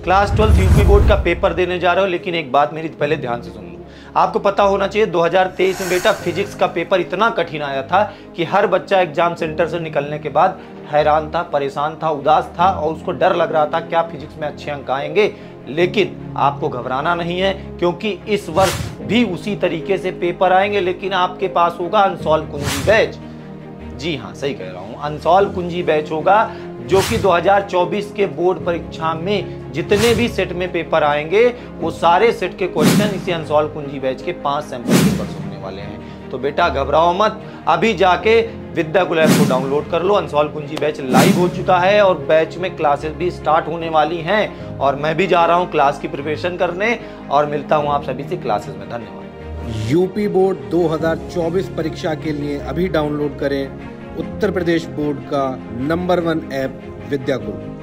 Class 12 UP board का paper देने जा रहे हो, लेकिन एक बात मेरी पहले ध्यान से सुन लो। आपको पता होना चाहिए 2023 में बेटा फिजिक्स का पेपर इतना कठिन आया था कि हर बच्चा एग्जाम सेंटर से निकलने के बाद हैरान था, परेशान था, उदास था और उसको डर लग रहा था क्या फिजिक्स में अच्छे अंक आएंगे। लेकिन आपको घबराना नहीं है, क्योंकि इस वर्ष भी उसी तरीके से पेपर आएंगे, लेकिन आपके पास होगा अनसॉल्व कुंजी बैच। जी हाँ, सही कह रहा हूँ, अनसॉल्व कुंजी बैच होगा, जो कि 2024 के बोर्ड परीक्षा में जितने भी सेट में पेपर आएंगे वो सारे सेट के क्वेश्चन इसी अनसॉल्व कुंजी बैच के 5 सैंपल पेपर होने वाले हैं। तो बेटा घबराओ मत, अभी जाके विद्याकुल ऐप को डाउनलोड कर लो। अनसॉल्व कुंजी बैच लाइव हो चुका है और बैच में क्लासेस भी स्टार्ट होने वाली हैं और मैं भी जा रहा हूँ क्लास की प्रिपरेशन करने और मिलता हूँ आप सभी से क्लासेस में। धन्यवाद। यूपी बोर्ड 2024 परीक्षा के लिए अभी डाउनलोड करें उत्तर प्रदेश बोर्ड का नंबर 1 ऐप विद्याकुल।